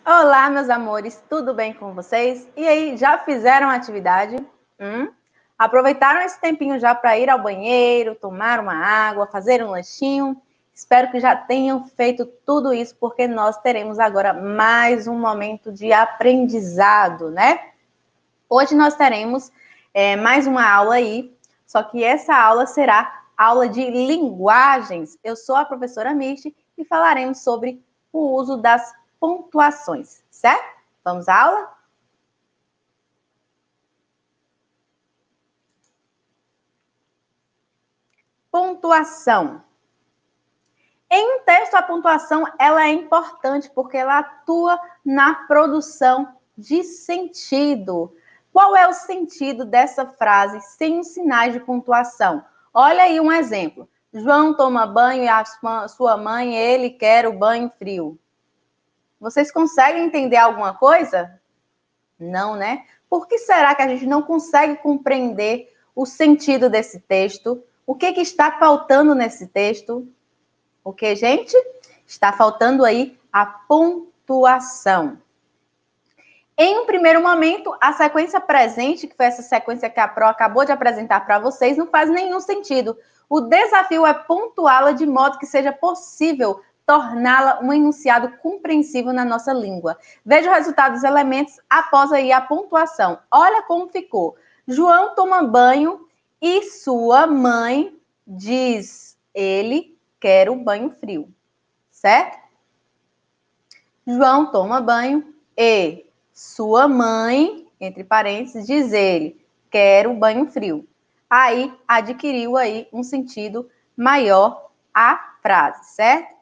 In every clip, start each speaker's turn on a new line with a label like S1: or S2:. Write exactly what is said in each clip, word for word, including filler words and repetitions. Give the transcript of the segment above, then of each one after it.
S1: Olá, meus amores, tudo bem com vocês? E aí, já fizeram a atividade? Hum? Aproveitaram esse tempinho já para ir ao banheiro, tomar uma água, fazer um lanchinho? Espero que já tenham feito tudo isso, porque nós teremos agora mais um momento de aprendizado, né? Hoje nós teremos é, mais uma aula aí, só que essa aula será aula de linguagens. Eu sou a professora Mirti e falaremos sobre o uso das pontuações, certo? Vamos à aula? Pontuação. Em um texto, a pontuação ela é importante porque ela atua na produção de sentido. Qual é o sentido dessa frase sem os sinais de pontuação? Olha aí um exemplo. João toma banho e a sua mãe, ele quer o banho frio. Vocês conseguem entender alguma coisa? Não, né? Por que será que a gente não consegue compreender o sentido desse texto? O que, que está faltando nesse texto? O que, gente? Está faltando aí a pontuação. Em um primeiro momento, a sequência presente, que foi essa sequência que a Pro acabou de apresentar para vocês, não faz nenhum sentido. O desafio é pontuá-la de modo que seja possível torná-la um enunciado compreensível na nossa língua. Veja o resultado dos elementos após aí a pontuação. Olha como ficou. João toma banho e sua mãe diz, ele quer o banho frio, certo? João toma banho e sua mãe, entre parênteses, diz ele, quer o banho frio. Aí adquiriu aí um sentido maior a frase, certo?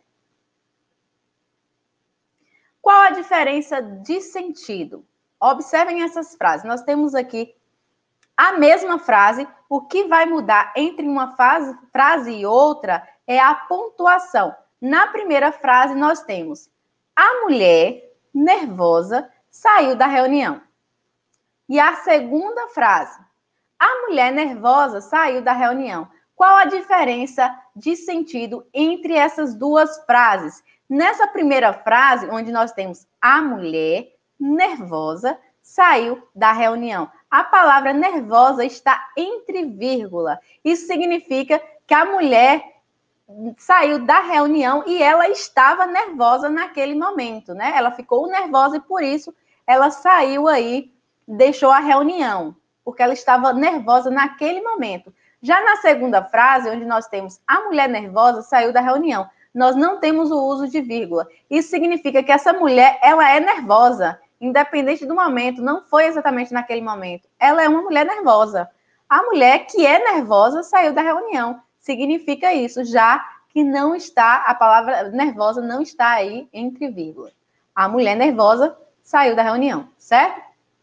S1: Qual a diferença de sentido? Observem essas frases. Nós temos aqui a mesma frase. O que vai mudar entre uma frase, frase e outra é a pontuação. Na primeira frase, nós temos a mulher nervosa saiu da reunião. E a segunda frase, a mulher nervosa saiu da reunião. Qual a diferença de sentido entre essas duas frases? Nessa primeira frase, onde nós temos a mulher nervosa saiu da reunião. A palavra nervosa está entre vírgula. Isso significa que a mulher saiu da reunião e ela estava nervosa naquele momento, né? Ela ficou nervosa e por isso ela saiu aí, deixou a reunião, porque ela estava nervosa naquele momento. Já na segunda frase, onde nós temos a mulher nervosa saiu da reunião, nós não temos o uso de vírgula. Isso significa que essa mulher, ela é nervosa, independente do momento, não foi exatamente naquele momento. Ela é uma mulher nervosa. A mulher que é nervosa saiu da reunião. Significa isso, já que não está, a palavra nervosa não está aí entre vírgula. A mulher nervosa saiu da reunião, certo?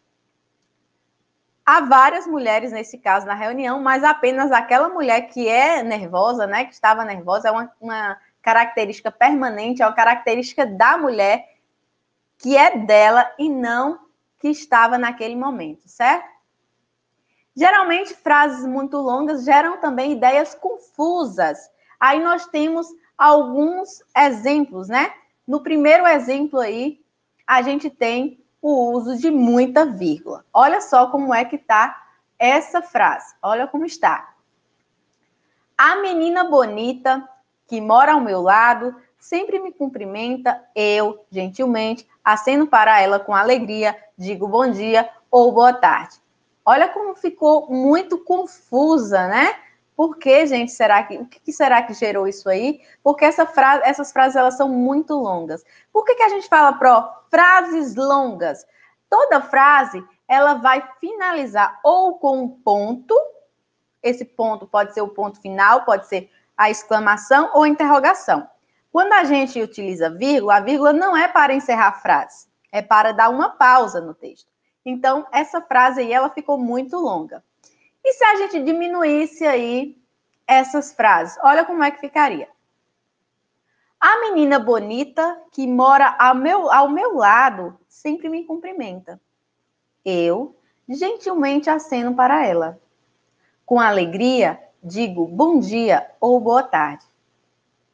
S1: Há várias mulheres nesse caso na reunião, mas apenas aquela mulher que é nervosa, né, que estava nervosa, é uma, uma característica permanente, é uma característica da mulher que é dela e não que estava naquele momento, certo? Geralmente, frases muito longas geram também ideias confusas. Aí nós temos alguns exemplos, né? No primeiro exemplo aí, a gente tem o uso de muita vírgula. Olha só como é que está essa frase. Olha como está. A menina bonita que mora ao meu lado sempre me cumprimenta, eu, gentilmente, aceno para ela com alegria, digo bom dia ou boa tarde. Olha como ficou muito confusa, né? Por que, gente, será que, o que será que gerou isso aí? Porque essa frase, essas frases, elas são muito longas. Por que, que a gente fala, Pro, frases longas? Toda frase, ela vai finalizar ou com um ponto, esse ponto pode ser o ponto final, pode ser a exclamação ou a interrogação. Quando a gente utiliza vírgula, a vírgula não é para encerrar a frase, é para dar uma pausa no texto. Então, essa frase aí, ela ficou muito longa. E se a gente diminuísse aí essas frases? Olha como é que ficaria. A menina bonita que mora ao meu, ao meu lado sempre me cumprimenta. Eu, gentilmente, aceno para ela. Com alegria, digo bom dia ou boa tarde.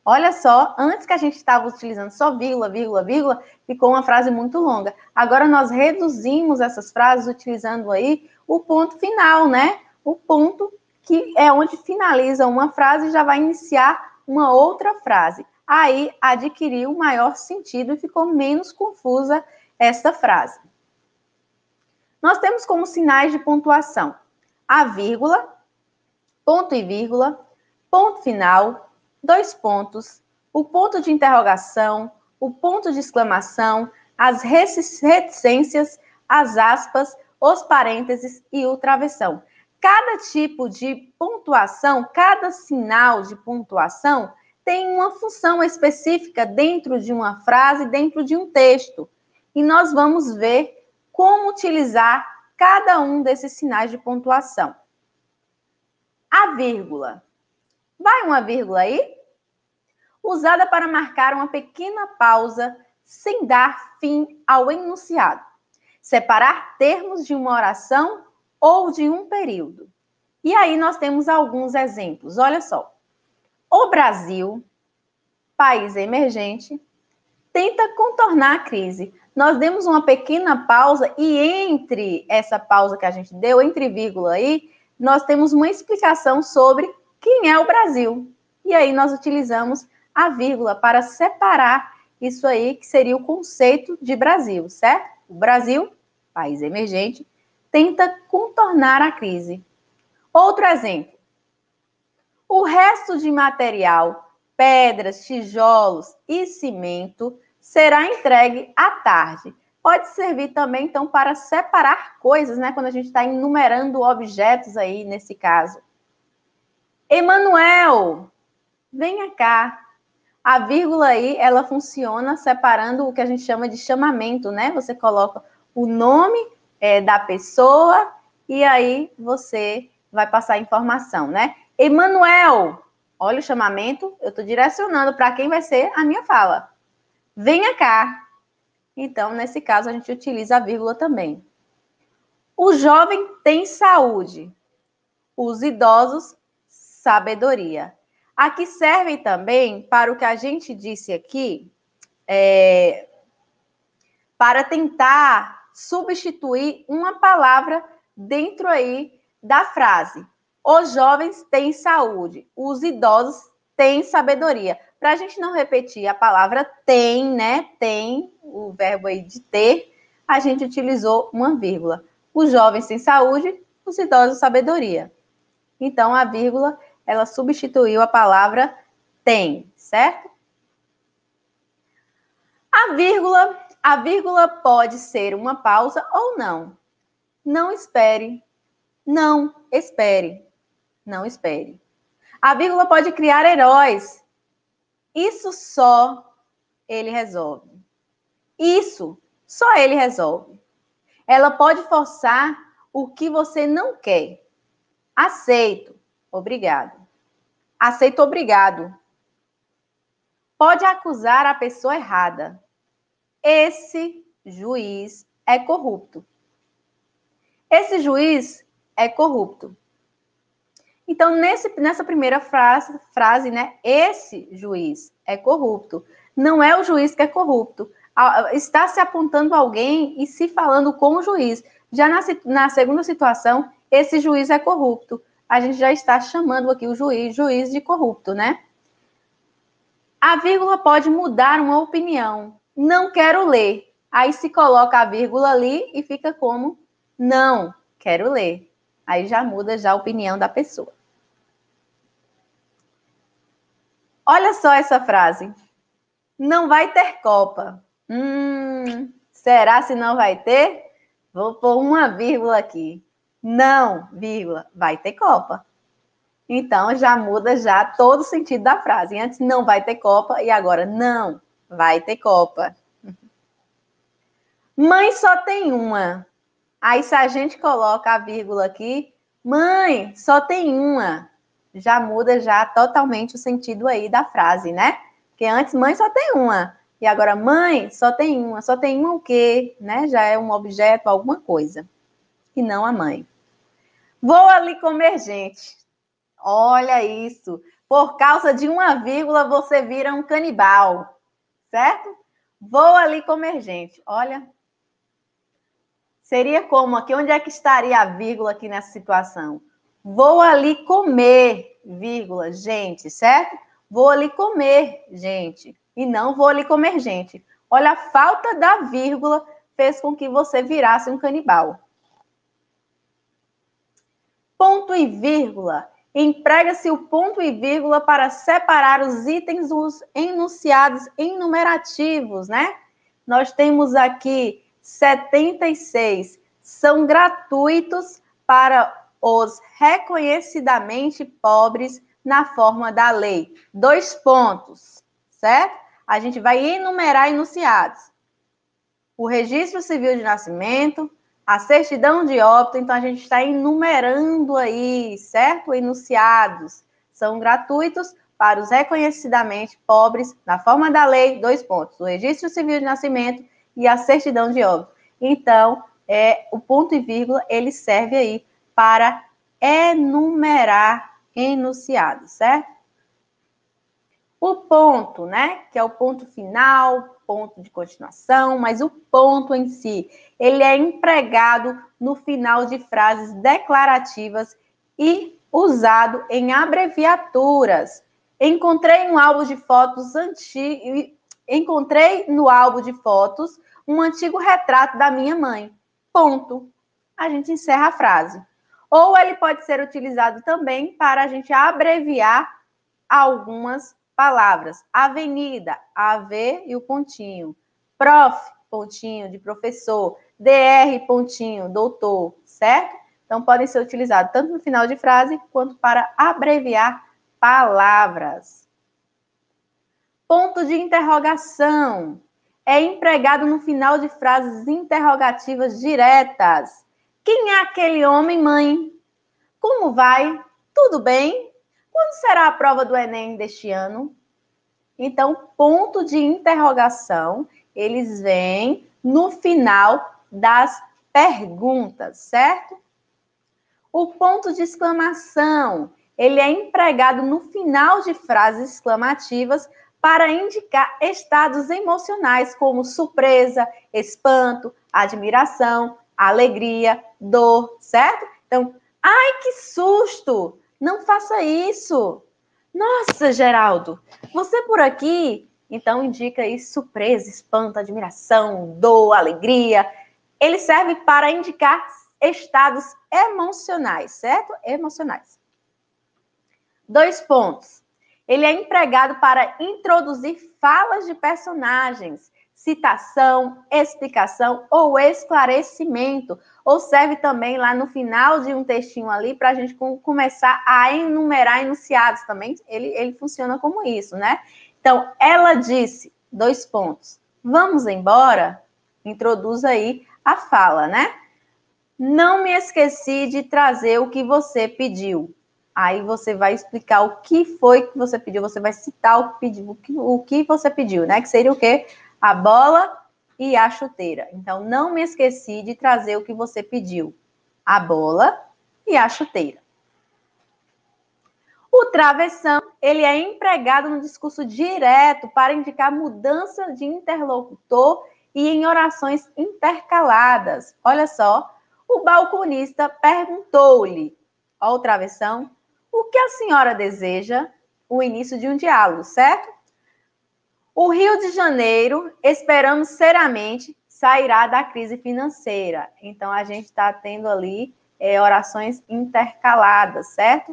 S1: Olha só, antes que a gente estava utilizando só vírgula, vírgula, vírgula, ficou uma frase muito longa. Agora nós reduzimos essas frases utilizando aí o ponto final, né? O ponto que é onde finaliza uma frase e já vai iniciar uma outra frase. Aí adquiriu maior sentido e ficou menos confusa esta frase. Nós temos como sinais de pontuação a vírgula, ponto e vírgula, ponto final, dois pontos, o ponto de interrogação, o ponto de exclamação, as reticências, as aspas, os parênteses e o travessão. Cada tipo de pontuação, cada sinal de pontuação tem uma função específica dentro de uma frase, dentro de um texto. E nós vamos ver como utilizar cada um desses sinais de pontuação. A vírgula. Vai uma vírgula aí? Usada para marcar uma pequena pausa sem dar fim ao enunciado. Separar termos de uma oração ou de um período. E aí nós temos alguns exemplos. Olha só. O Brasil, país emergente, tenta contornar a crise. Nós demos uma pequena pausa e entre essa pausa que a gente deu, entre vírgula aí, nós temos uma explicação sobre quem é o Brasil. E aí nós utilizamos a vírgula para separar isso aí, que seria o conceito de Brasil, certo? O Brasil, país emergente, tenta contornar a crise. Outro exemplo. O resto de material, pedras, tijolos e cimento, será entregue à tarde. Pode servir também, então, para separar coisas, né? Quando a gente está enumerando objetos aí, nesse caso. Emanuel, venha cá. A vírgula aí, ela funciona separando o que a gente chama de chamamento, né? Você coloca o nome é, da pessoa e aí você vai passar a informação, né? Emanuel, olha o chamamento, eu estou direcionando para quem vai ser a minha fala. Venha cá. Então, nesse caso, a gente utiliza a vírgula também. O jovem tem saúde. Os idosos, sabedoria. Aqui serve também para o que a gente disse aqui, é, para tentar substituir uma palavra dentro aí da frase. Os jovens têm saúde. Os idosos têm sabedoria. Para a gente não repetir a palavra tem, né? Tem, o verbo aí de ter, a gente utilizou uma vírgula. Os jovens têm saúde, os idosos sabedoria. Então, a vírgula, ela substituiu a palavra tem, certo? A vírgula, a vírgula pode ser uma pausa ou não. Não espere. Não espere. Não espere. A vírgula pode criar heróis. Isso só ele resolve. Isso só ele resolve. Ela pode forçar o que você não quer. Aceito. Obrigado. Aceito, obrigado. Pode acusar a pessoa errada. Esse juiz é corrupto. Esse juiz é corrupto. Então, nesse, nessa primeira frase, frase, né? Esse juiz é corrupto. Não é o juiz que é corrupto. Está se apontando alguém e se falando com o juiz. Já na, na segunda situação, esse juiz é corrupto. A gente já está chamando aqui o juiz, juiz de corrupto, né? A vírgula pode mudar uma opinião. Não quero ler. Aí se coloca a vírgula ali e fica como não quero ler. Aí já muda já a opinião da pessoa. Olha só essa frase. Não vai ter Copa. Hum, será se não vai ter? Vou pôr uma vírgula aqui. Não, vírgula, vai ter Copa. Então, já muda já todo o sentido da frase. Antes não vai ter Copa e agora não vai ter Copa. Mãe só tem uma. Aí, se a gente coloca a vírgula aqui, mãe só tem uma. Já muda já totalmente o sentido aí da frase, né? Porque antes mãe só tem uma. E agora mãe só tem uma. Só tem uma o quê? Né? Já é um objeto, alguma coisa. E não a mãe. Vou ali comer, gente. Olha isso. Por causa de uma vírgula, você vira um canibal, certo? Vou ali comer gente. Olha, seria como aqui? Onde é que estaria a vírgula aqui nessa situação? Vou ali comer, vírgula, gente, certo? Vou ali comer, gente. E não vou ali comer gente. Olha, a falta da vírgula fez com que você virasse um canibal. Ponto e vírgula. Emprega-se o ponto e vírgula para separar os itens dos enunciados enumerativos, né? Nós temos aqui setenta e seis. São gratuitos para os reconhecidamente pobres na forma da lei. Dois pontos, certo? A gente vai enumerar enunciados. O registro civil de nascimento, a certidão de óbito, então a gente está enumerando aí, certo? Enunciados. São gratuitos para os reconhecidamente pobres, na forma da lei, dois pontos. O registro civil de nascimento e a certidão de óbito. Então, é, o ponto e vírgula, ele serve aí para enumerar enunciados, certo? O ponto, né, que é o ponto final, ponto de continuação, mas o ponto em si, ele é empregado no final de frases declarativas e usado em abreviaturas. Encontrei um álbum de fotos antigo, encontrei no álbum de fotos um antigo retrato da minha mãe. Ponto. A gente encerra a frase. Ou ele pode ser utilizado também para a gente abreviar algumas palavras. Avenida, A V e o pontinho. Prof, pontinho, de professor. D R, pontinho, doutor, certo? Então, podem ser utilizados tanto no final de frase, quanto para abreviar palavras. Ponto de interrogação. É empregado no final de frases interrogativas diretas. Quem é aquele homem, mãe? Como vai? Tudo bem? Quando será a prova do Enem deste ano? Então, ponto de interrogação, eles vêm no final das perguntas, certo? O ponto de exclamação, ele é empregado no final de frases exclamativas para indicar estados emocionais como surpresa, espanto, admiração, alegria, dor, certo? Então, ai, que susto! Não faça isso! Nossa, Geraldo, você por aqui? Então, indica aí surpresa, espanto, admiração, dor, alegria. Ele serve para indicar estados emocionais, certo? Emocionais. Dois pontos. Ele é empregado para introduzir falas de personagens, citação, explicação ou esclarecimento. Ou serve também lá no final de um textinho ali para a gente começar a enumerar enunciados também. Ele, ele funciona como isso, né? Então, ela disse, dois pontos. Vamos embora? Introduz aí a fala, né? Não me esqueci de trazer o que você pediu. Aí você vai explicar o que foi que você pediu, você vai citar o que, pediu, o que, o que você pediu, né? Que seria o quê? A bola e a chuteira. Então, não me esqueci de trazer o que você pediu. A bola e a chuteira. O travessão, ele é empregado no discurso direto para indicar mudança de interlocutor e em orações intercaladas. Olha só, o balconista perguntou-lhe, ó o travessão, o que a senhora deseja? O início de um diálogo, certo? O Rio de Janeiro, esperamos seriamente, sairá da crise financeira. Então, a gente está tendo ali é, orações intercaladas, certo?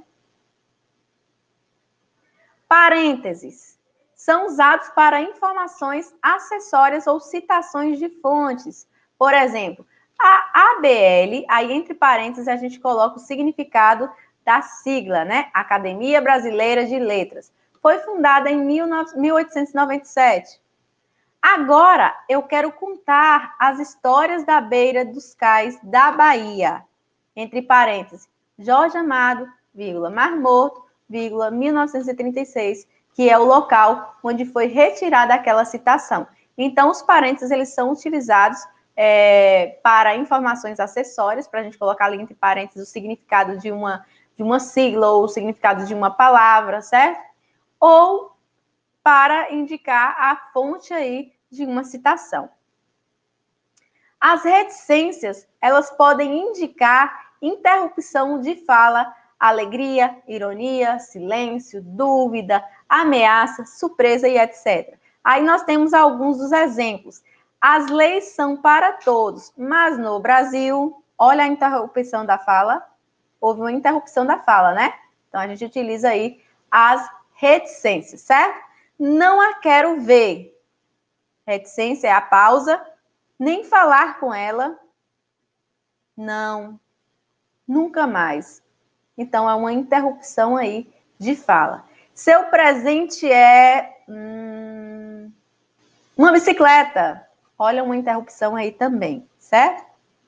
S1: Parênteses. São usados para informações acessórias ou citações de fontes. Por exemplo, a A B L, aí entre parênteses a gente coloca o significado da sigla, né? Academia Brasileira de Letras. Foi fundada em mil oitocentos e noventa e sete. Agora eu quero contar as histórias da beira dos cais da Bahia. Entre parênteses, Jorge Amado, vírgula, Mar Morto, vírgula, mil novecentos e trinta e seis, que é o local onde foi retirada aquela citação. Então, os parênteses, eles são utilizados é, para informações acessórias, para a gente colocar ali entre parênteses o significado de uma de uma sigla ou o significado de uma palavra, certo? Ou para indicar a fonte aí de uma citação. As reticências, elas podem indicar interrupção de fala, alegria, ironia, silêncio, dúvida, ameaça, surpresa e etcétera. Aí nós temos alguns dos exemplos. As leis são para todos, mas no Brasil, olha a interrupção da fala, houve uma interrupção da fala, né? Então a gente utiliza aí as reticências, certo? Não a quero ver. Reticência é a pausa, nem falar com ela, não, nunca mais. Então, é uma interrupção aí de fala. Seu presente é hum, uma bicicleta. Olha uma interrupção aí também, certo?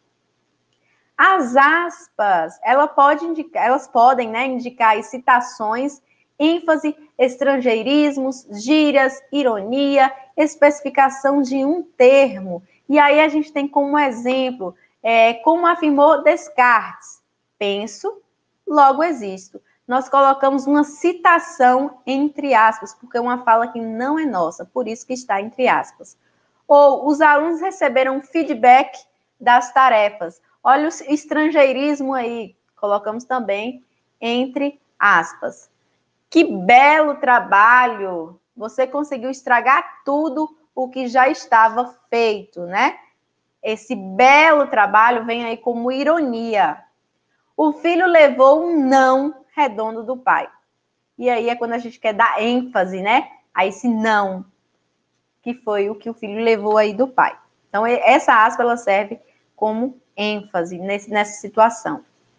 S1: As aspas, ela pode indicar, elas podem né, indicar citações, ênfase, estrangeirismos, gírias, ironia, especificação de um termo. E aí a gente tem como exemplo, é, como afirmou Descartes, penso, logo existo. Nós colocamos uma citação entre aspas, porque é uma fala que não é nossa, por isso que está entre aspas. Ou os alunos receberam feedback das tarefas. Olha o estrangeirismo aí, colocamos também entre aspas. Que belo trabalho! Você conseguiu estragar tudo o que já estava feito, né? Esse belo trabalho vem aí como ironia. O filho levou um não redondo do pai. E aí é quando a gente quer dar ênfase, né? A esse não, que foi o que o filho levou aí do pai. Então, essa aspa, ela serve como ênfase nesse, nessa situação.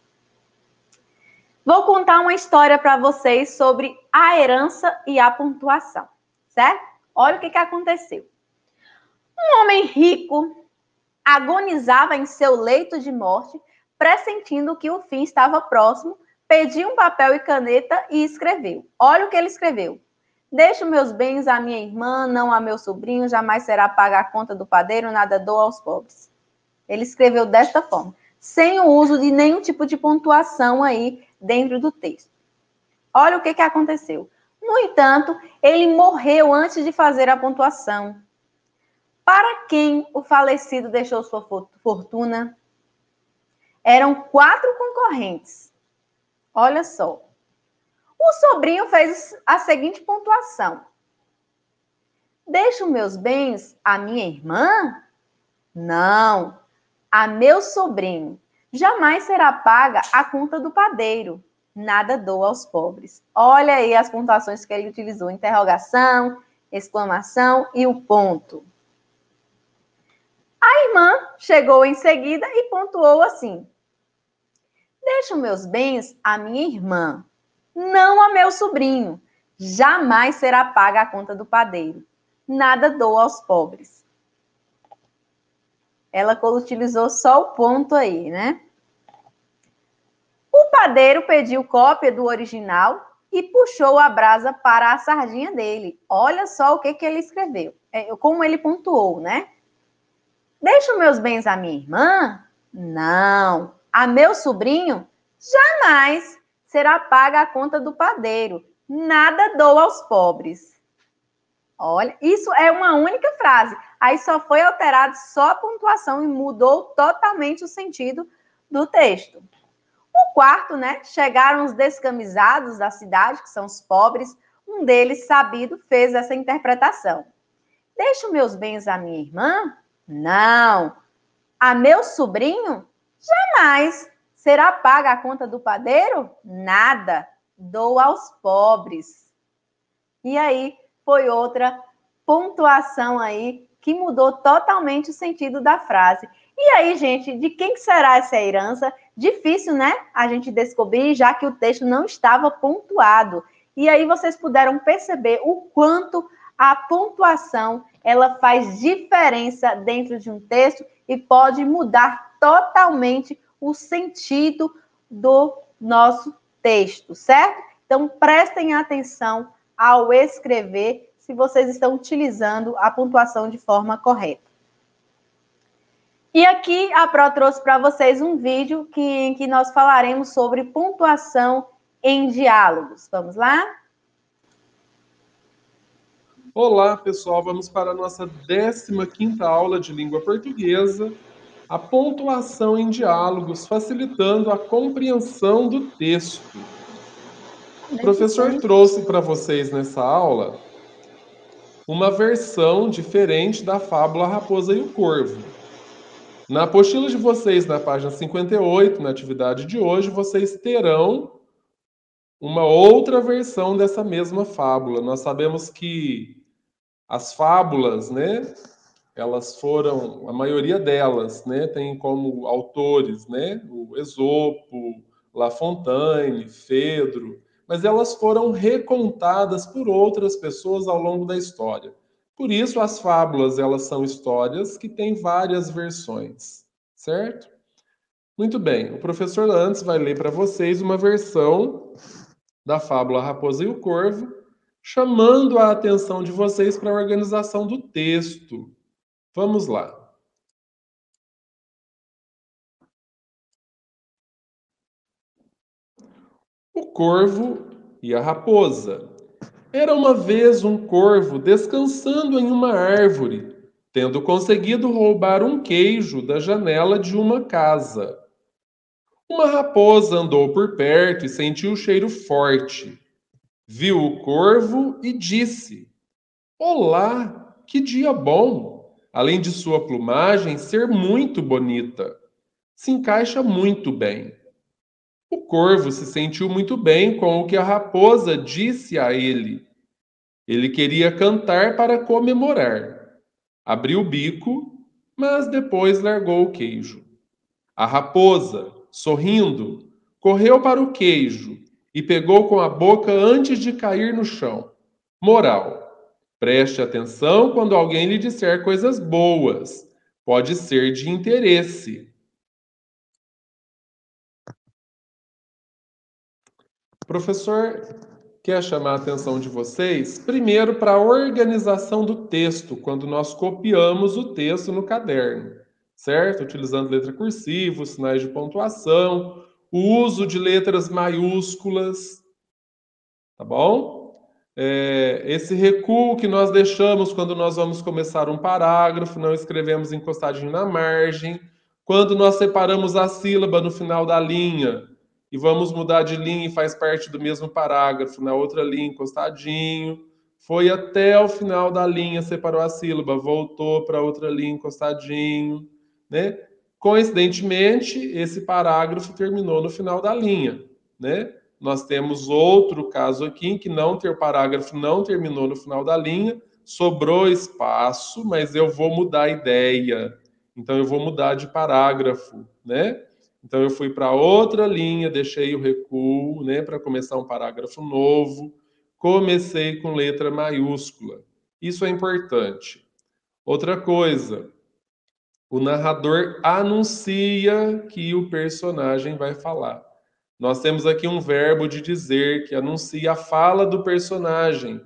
S1: Vou contar uma história para vocês sobre a herança e a pontuação, certo? Olha o que, que aconteceu. Um homem rico agonizava em seu leito de morte, pressentindo que o fim estava próximo, pediu um papel e caneta e escreveu. Olha o que ele escreveu. Deixo meus bens à minha irmã, não a meu sobrinho, jamais será paga a conta do padeiro, nada dou aos pobres. Ele escreveu desta forma, sem o uso de nenhum tipo de pontuação aí dentro do texto. Olha o que, que aconteceu. No entanto, ele morreu antes de fazer a pontuação. Para quem o falecido deixou sua fortuna? Eram quatro concorrentes. Olha só. O sobrinho fez a seguinte pontuação. Deixo meus bens à minha irmã? Não, a meu sobrinho. Jamais será paga a conta do padeiro. Nada dou aos pobres. Olha aí as pontuações que ele utilizou. Interrogação, exclamação e o ponto. A irmã chegou em seguida e pontuou assim. Deixo meus bens à minha irmã, não a meu sobrinho. Jamais será paga a conta do padeiro. Nada dou aos pobres. Ela utilizou só o ponto aí, né? O padeiro pediu cópia do original e puxou a brasa para a sardinha dele. Olha só o que, que ele escreveu, como ele pontuou, né? Deixo meus bens à minha irmã? Não. A meu sobrinho? Jamais será paga a conta do padeiro. Nada dou aos pobres. Olha, isso é uma única frase. Aí só foi alterado só a pontuação e mudou totalmente o sentido do texto. O quarto, né? Chegaram os descamisados da cidade, que são os pobres. Um deles, sabido, fez essa interpretação. Deixo meus bens à minha irmã? Não. A meu sobrinho? Jamais. Será paga a conta do padeiro? Nada. Dou aos pobres. E aí foi outra pontuação aí que mudou totalmente o sentido da frase. E aí, gente, de quem será essa herança? Difícil, né? A gente descobrir, já que o texto não estava pontuado. E aí vocês puderam perceber o quanto a pontuação ela faz diferença dentro de um texto e pode mudar totalmente o sentido do nosso texto, certo? Então, prestem atenção ao escrever se vocês estão utilizando a pontuação de forma correta. E aqui a Pro trouxe para vocês um vídeo que, em que nós falaremos sobre pontuação em diálogos. Vamos lá?
S2: Olá, pessoal. Vamos para a nossa décima quinta aula de língua portuguesa, a pontuação em diálogos, facilitando a compreensão do texto. O professor trouxe para vocês nessa aula uma versão diferente da fábula Raposa e o Corvo. Na apostila de vocês, na página cinquenta e oito, na atividade de hoje, vocês terão uma outra versão dessa mesma fábula. Nós sabemos que as fábulas, né, elas foram, a maioria delas, né, tem como autores, né, o Esopo, La Fontaine, Fedro, mas elas foram recontadas por outras pessoas ao longo da história. Por isso, as fábulas, elas são histórias que têm várias versões, certo? Muito bem, o professor antes vai ler para vocês uma versão da fábula Raposa e o Corvo, chamando a atenção de vocês para a organização do texto. Vamos lá. O corvo e a raposa. Era uma vez um corvo descansando em uma árvore, tendo conseguido roubar um queijo da janela de uma casa. Uma raposa andou por perto e sentiu o cheiro forte. Viu o corvo e disse: Olá, que dia bom! Além de sua plumagem ser muito bonita, se encaixa muito bem. O corvo se sentiu muito bem com o que a raposa disse a ele. Ele queria cantar para comemorar. Abriu o bico, mas depois largou o queijo. A raposa, sorrindo, correu para o queijo e pegou com a boca antes de cair no chão. Moral: preste atenção quando alguém lhe disser coisas boas. Pode ser de interesse. O professor quer chamar a atenção de vocês, primeiro, para a organização do texto, quando nós copiamos o texto no caderno, certo? Utilizando letra cursiva, sinais de pontuação, o uso de letras maiúsculas, tá bom? É, esse recuo que nós deixamos quando nós vamos começar um parágrafo, não escrevemos encostadinho na margem. Quando nós separamos a sílaba no final da linha e vamos mudar de linha e faz parte do mesmo parágrafo, na outra linha encostadinho, foi até o final da linha, separou a sílaba, voltou para outra linha encostadinho, né? Coincidentemente, esse parágrafo terminou no final da linha, né? Nós temos outro caso aqui em que não ter parágrafo não terminou no final da linha, sobrou espaço, mas eu vou mudar a ideia. Então eu vou mudar de parágrafo, né? Então eu fui para outra linha, deixei o recuo, né, para começar um parágrafo novo. Comecei com letra maiúscula. Isso é importante. Outra coisa, o narrador anuncia que o personagem vai falar. Nós temos aqui um verbo de dizer que anuncia a fala do personagem.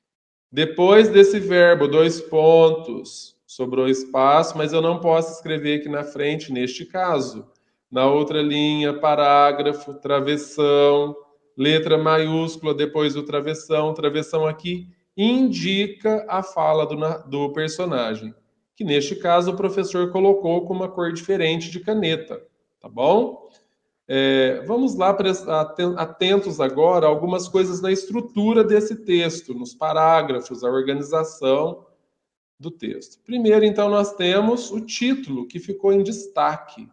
S2: Depois desse verbo, dois pontos, sobrou espaço, mas eu não posso escrever aqui na frente, neste caso. Na outra linha, parágrafo, travessão, letra maiúscula depois do travessão. Travessão aqui indica a fala do, do personagem, que neste caso o professor colocou com uma cor diferente de caneta, tá bom? É, vamos lá, atentos agora a algumas coisas na estrutura desse texto, nos parágrafos, a organização do texto. Primeiro, então, nós temos o título, que ficou em destaque.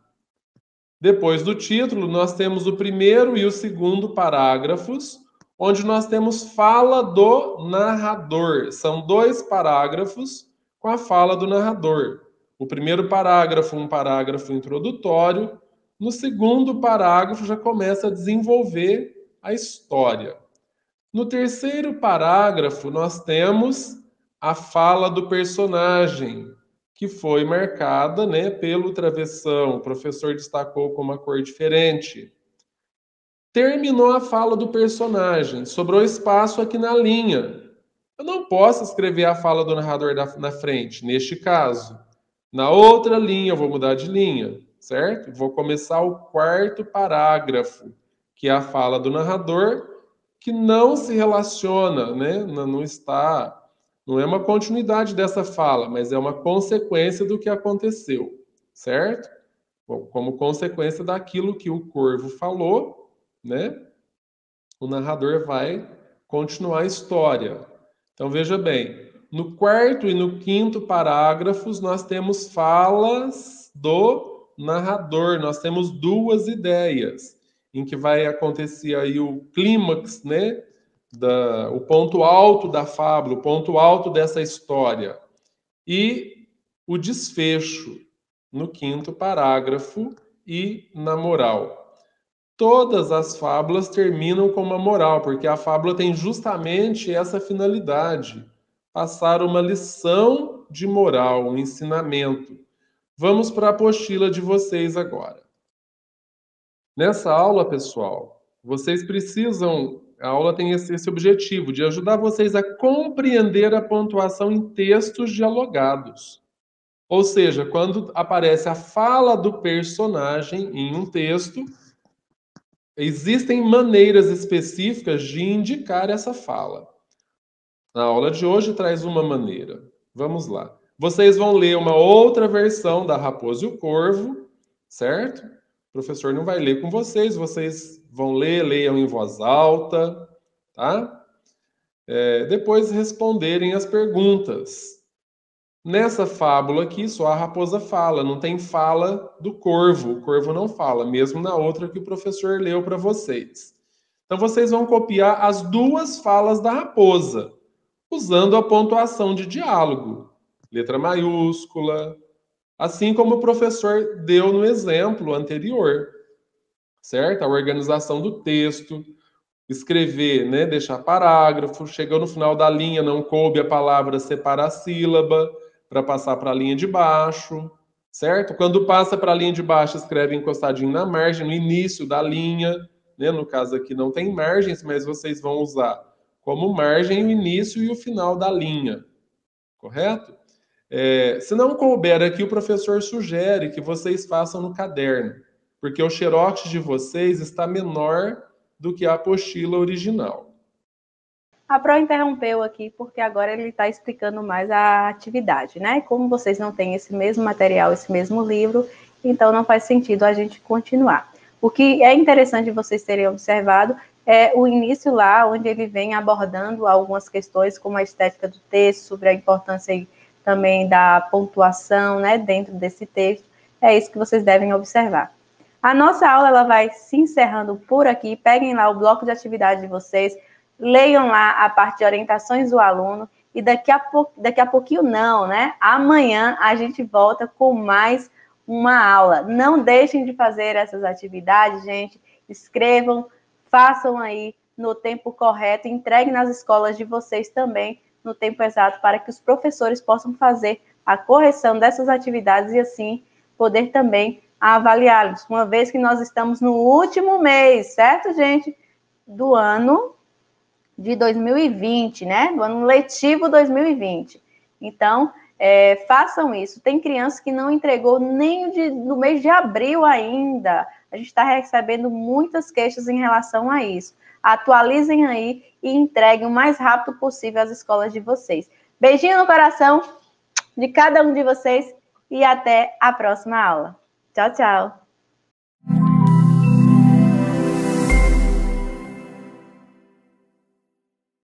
S2: Depois do título, nós temos o primeiro e o segundo parágrafos, onde nós temos fala do narrador. São dois parágrafos com a fala do narrador. O primeiro parágrafo, um parágrafo introdutório. No segundo parágrafo, já começa a desenvolver a história. No terceiro parágrafo, nós temos a fala do personagem, que foi marcada, né, pelo travessão. O professor destacou com uma cor diferente. Terminou a fala do personagem, sobrou espaço aqui na linha. Eu não posso escrever a fala do narrador na frente, neste caso. Na outra linha, eu vou mudar de linha, certo? Vou começar o quarto parágrafo, que é a fala do narrador, que não se relaciona, né? Não está, não é uma continuidade dessa fala, mas é uma consequência do que aconteceu, certo? Bom, como consequência daquilo que o corvo falou, né? O narrador vai continuar a história. Então veja bem, no quarto e no quinto parágrafos nós temos falas do narrador, nós temos duas ideias em que vai acontecer aí o clímax, né, da, o ponto alto da fábula, o ponto alto dessa história e o desfecho no quinto parágrafo e na moral. Todas as fábulas terminam com uma moral, porque a fábula tem justamente essa finalidade, passar uma lição de moral, um ensinamento. Vamos para a apostila de vocês agora. Nessa aula, pessoal, vocês precisam, a aula tem esse, esse objetivo de ajudar vocês a compreender a pontuação em textos dialogados. Ou seja, quando aparece a fala do personagem em um texto, existem maneiras específicas de indicar essa fala. A aula de hoje traz uma maneira. Vamos lá. Vocês vão ler uma outra versão da Raposa e o Corvo, certo? O professor não vai ler com vocês, vocês vão ler, leiam em voz alta, tá? É, depois responderem as perguntas. Nessa fábula aqui, só a raposa fala, não tem fala do corvo. O corvo não fala, mesmo na outra que o professor leu para vocês. Então, vocês vão copiar as duas falas da raposa, usando a pontuação de diálogo. Letra maiúscula, assim como o professor deu no exemplo anterior. Certo? A organização do texto, escrever, né? Deixar parágrafo, chegou no final da linha, não coube a palavra, separa a sílaba, para passar para a linha de baixo, certo? Quando passa para a linha de baixo, escreve encostadinho na margem, no início da linha, né? No caso aqui não tem margens, mas vocês vão usar como margem o início e o final da linha, correto? É, se não couber aqui, o professor sugere que vocês façam no caderno, porque o xerox de vocês está menor do que a apostila original.
S1: A Pro interrompeu aqui porque agora ele está explicando mais a atividade, né? Como vocês não têm esse mesmo material, esse mesmo livro, então não faz sentido a gente continuar. O que é interessante vocês terem observado é o início lá, onde ele vem abordando algumas questões como a estética do texto, sobre a importância também da pontuação, né, dentro desse texto. É isso que vocês devem observar. A nossa aula ela vai se encerrando por aqui. Peguem lá o bloco de atividade de vocês, leiam lá a parte de orientações do aluno e daqui a, pou... daqui a pouquinho não, né? Amanhã a gente volta com mais uma aula. Não deixem de fazer essas atividades, gente. Escrevam, façam aí no tempo correto, entreguem nas escolas de vocês também no tempo exato para que os professores possam fazer a correção dessas atividades e assim poder também avaliá-los, uma vez que nós estamos no último mês, certo, gente? Do ano de dois mil e vinte, né? Do ano letivo dois mil e vinte. Então, é, façam isso. Tem criança que não entregou nem de, no mês de abril ainda. A gente está recebendo muitas queixas em relação a isso. Atualizem aí e entreguem o mais rápido possível às escolas de vocês. Beijinho no coração de cada um de vocês e até a próxima aula. Tchau, tchau.